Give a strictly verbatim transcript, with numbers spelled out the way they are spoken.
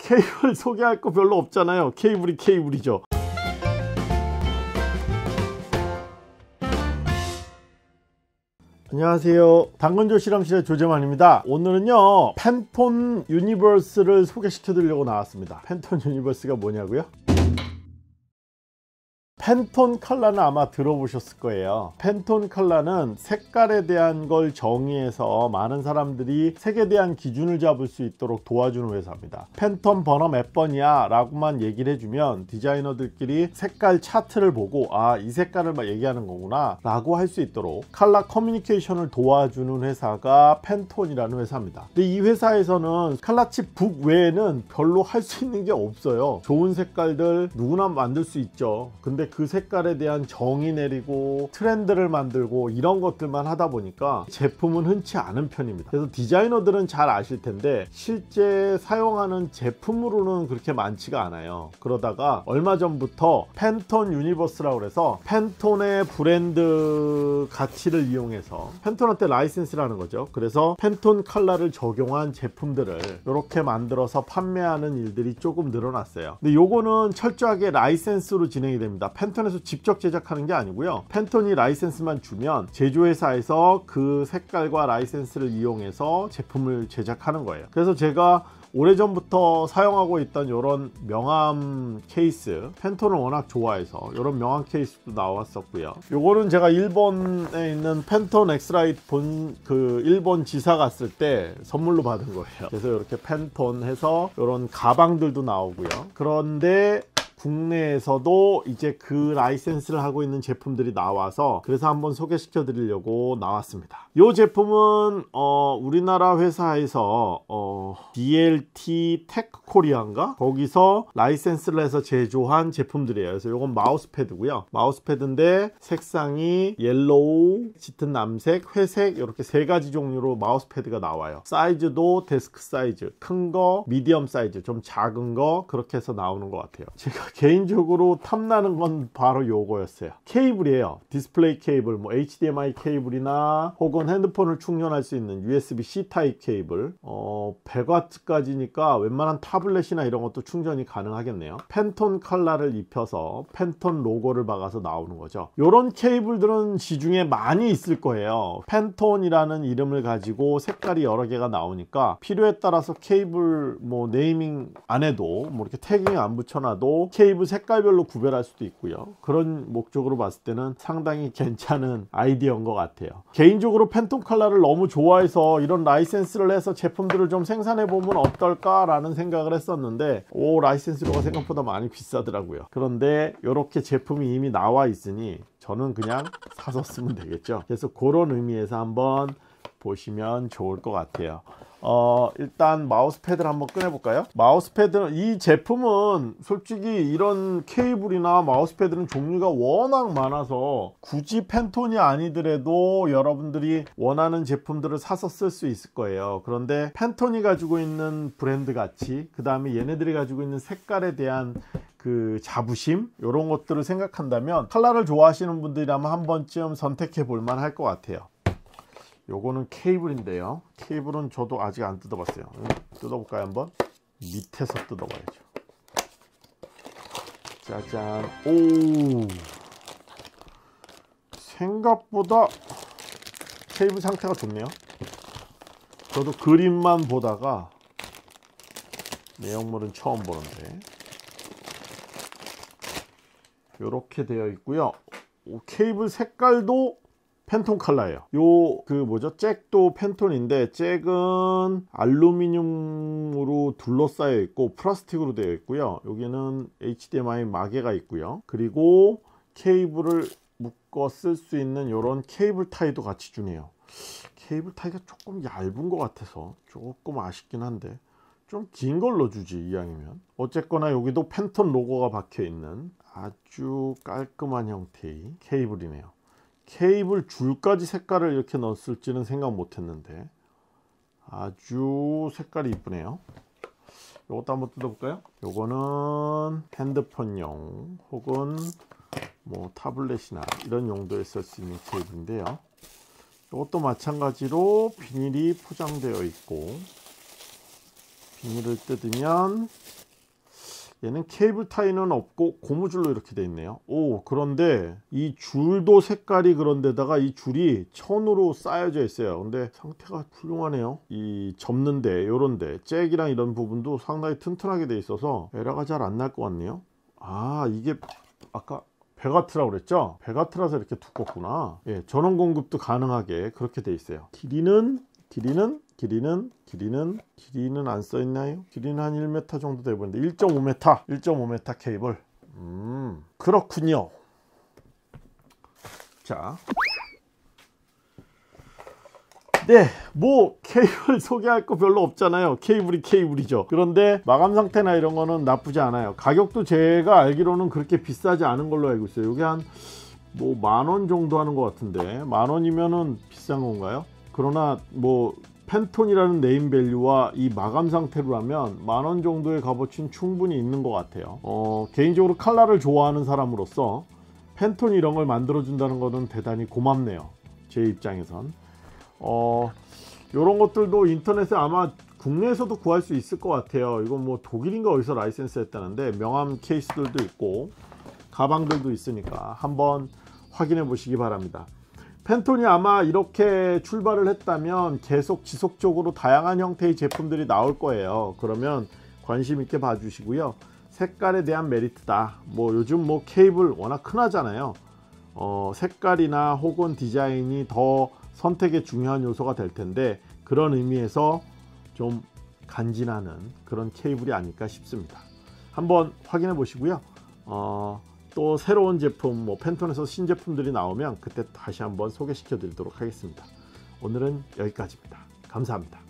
케이블 소개할 거 별로 없잖아요. 케이블이 케이블이죠. 안녕하세요. 당근조 실험실의 조재만입니다. 오늘은요 팬톤 유니버스를 소개시켜 드리려고 나왔습니다. 팬톤 유니버스가 뭐냐고요? 팬톤 컬러는 아마 들어보셨을 거예요. 팬톤 컬러는 색깔에 대한 걸 정의해서 많은 사람들이 색에 대한 기준을 잡을 수 있도록 도와주는 회사입니다. 팬톤 버너 몇 번이야 라고만 얘기를 해주면 디자이너들끼리 색깔 차트를 보고 아, 이 색깔을 막 얘기하는 거구나 라고 할 수 있도록 컬러 커뮤니케이션을 도와주는 회사가 팬톤이라는 회사입니다. 근데 이 회사에서는 컬러칩 북 외에는 별로 할 수 있는 게 없어요. 좋은 색깔들 누구나 만들 수 있죠. 근데 그 색깔에 대한 정의 내리고 트렌드를 만들고 이런 것들만 하다 보니까 제품은 흔치 않은 편입니다. 그래서 디자이너들은 잘 아실 텐데 실제 사용하는 제품으로는 그렇게 많지가 않아요. 그러다가 얼마 전부터 팬톤 유니버스라고 해서 팬톤의 브랜드 가치를 이용해서 팬톤한테 라이센스라는 거죠. 그래서 팬톤 컬러를 적용한 제품들을 이렇게 만들어서 판매하는 일들이 조금 늘어났어요. 근데 요거는 철저하게 라이센스로 진행이 됩니다. 팬톤에서 직접 제작하는 게 아니고요. 팬톤이 라이센스만 주면 제조회사에서 그 색깔과 라이센스를 이용해서 제품을 제작하는 거예요. 그래서 제가 오래전부터 사용하고 있던 이런 명암 케이스, 팬톤을 워낙 좋아해서 이런 명암 케이스도 나왔었고요. 요거는 제가 일본에 있는 팬톤 엑스라이트 본 그 일본 지사 갔을 때 선물로 받은 거예요. 그래서 이렇게 팬톤 해서 이런 가방들도 나오고요. 그런데 국내에서도 이제 그 라이센스를 하고 있는 제품들이 나와서 그래서 한번 소개시켜 드리려고 나왔습니다. 이 제품은 어, 우리나라 회사에서 어, 디엘티 테크 코리아인가? 거기서 라이센스를 해서 제조한 제품들이에요. 그래서 이건 마우스패드고요. 마우스패드인데 색상이 옐로우, 짙은 남색, 회색 이렇게 세 가지 종류로 마우스패드가 나와요. 사이즈도 데스크 사이즈, 큰 거, 미디엄 사이즈, 좀 작은 거 그렇게 해서 나오는 것 같아요. 제가 개인적으로 탐나는 건 바로 요거였어요. 케이블이에요. 디스플레이 케이블, 뭐 에이치디엠아이 케이블이나 혹은 핸드폰을 충전할 수 있는 유에스비-C 타입 케이블, 어, 백 와트까지니까 웬만한 타블렛이나 이런 것도 충전이 가능하겠네요. 팬톤 컬러를 입혀서 팬톤 로고를 박아서 나오는 거죠. 요런 케이블들은 시중에 많이 있을 거예요. 팬톤이라는 이름을 가지고 색깔이 여러 개가 나오니까 필요에 따라서 케이블 뭐 네이밍 안 해도 뭐 이렇게 태깅 안 붙여놔도 케이블 색깔별로 구별할 수도 있고요. 그런 목적으로 봤을 때는 상당히 괜찮은 아이디어인 것 같아요. 개인적으로 팬톤 컬러를 너무 좋아해서 이런 라이센스를 해서 제품들을 좀 생산해 보면 어떨까 라는 생각을 했었는데 오, 라이센스료가 생각보다 많이 비싸더라고요. 그런데 이렇게 제품이 이미 나와 있으니 저는 그냥 사서 쓰면 되겠죠. 그래서 그런 의미에서 한번 보시면 좋을 것 같아요. 어, 일단 마우스패드를 한번 꺼내 볼까요? 마우스패드는 이 제품은 솔직히 이런 케이블이나 마우스패드는 종류가 워낙 많아서 굳이 팬톤이 아니더라도 여러분들이 원하는 제품들을 사서 쓸 수 있을 거예요. 그런데 팬톤이 가지고 있는 브랜드 가치, 그 다음에 얘네들이 가지고 있는 색깔에 대한 그 자부심 이런 것들을 생각한다면 컬러를 좋아하시는 분들이라면 한 번쯤 선택해 볼 만할 것 같아요. 요거는 케이블인데요. 케이블은 저도 아직 안 뜯어봤어요. 뜯어볼까요 한번? 밑에서 뜯어봐야죠. 짜잔. 오, 생각보다 케이블 상태가 좋네요. 저도 그림만 보다가 내용물은 처음 보는데 요렇게 되어 있고요. 오, 케이블 색깔도 팬톤 컬러예요. 요 그 뭐죠? 잭도 팬톤인데 잭은 알루미늄으로 둘러싸여 있고 플라스틱으로 되어 있고요. 여기는 에이치디엠아이 마개가 있고요. 그리고 케이블을 묶어 쓸 수 있는 이런 케이블 타이도 같이 주네요. 케이블 타이가 조금 얇은 것 같아서 조금 아쉽긴 한데 좀 긴 걸로 주지 이왕이면. 어쨌거나 여기도 팬톤 로고가 박혀 있는 아주 깔끔한 형태의 케이블이네요. 케이블 줄까지 색깔을 이렇게 넣었을지는 생각 못 했는데 아주 색깔이 이쁘네요. 이것도 한번 뜯어볼까요? 요거는 핸드폰용 혹은 뭐 타블렛이나 이런 용도에 쓸 수 있는 케이블인데요. 이것도 마찬가지로 비닐이 포장되어 있고 비닐을 뜯으면 얘는 케이블 타이는 없고 고무줄로 이렇게 돼 있네요. 오, 그런데 이 줄도 색깔이 그런데다가 이 줄이 천으로 쌓여져 있어요. 근데 상태가 훌륭하네요. 이 접는데 요런데 잭이랑 이런 부분도 상당히 튼튼하게 돼 있어서 에러가 잘 안 날 것 같네요. 아, 이게 아까 베가트라고 그랬죠? 베가트라서 이렇게 두껍구나. 예, 전원 공급도 가능하게 그렇게 돼 있어요. 길이는 길이는 길이는 길이는 길이는 안 써 있나요? 길이는 한 일 미터 정도 돼 보이는데 일 점 오 미터 일 점 오 미터 케이블. 음, 그렇군요. 자, 네, 뭐 케이블 소개할 거 별로 없잖아요. 케이블이 케이블이죠. 그런데 마감 상태나 이런 거는 나쁘지 않아요. 가격도 제가 알기로는 그렇게 비싸지 않은 걸로 알고 있어요. 이게 한 뭐 만 원 정도 하는 것 같은데, 만 원이면은 비싼 건가요? 그러나 뭐 펜톤이라는 네임밸류와 이 마감 상태로라면 만 원 정도의 값어치는 충분히 있는 것 같아요. 어, 개인적으로 칼라를 좋아하는 사람으로서 펜톤 이런 걸 만들어 준다는 것은 대단히 고맙네요. 제 입장에선. 어, 요런 것들도 인터넷에 아마 국내에서도 구할 수 있을 것 같아요. 이건 뭐 독일인가 어디서 라이센스 했다는데 명함 케이스들도 있고 가방들도 있으니까 한번 확인해 보시기 바랍니다. 펜톤이 아마 이렇게 출발을 했다면 계속 지속적으로 다양한 형태의 제품들이 나올 거예요. 그러면 관심 있게 봐주시고요. 색깔에 대한 메리트다. 뭐 요즘 뭐 케이블 워낙 흔하잖아요. 어, 색깔이나 혹은 디자인이 더 선택의 중요한 요소가 될 텐데 그런 의미에서 좀 간지나는 그런 케이블이 아닐까 싶습니다. 한번 확인해 보시고요. 어, 또 새로운 제품, 뭐 펜톤에서 신제품들이 나오면 그때 다시 한번 소개시켜 드리도록 하겠습니다. 오늘은 여기까지입니다. 감사합니다.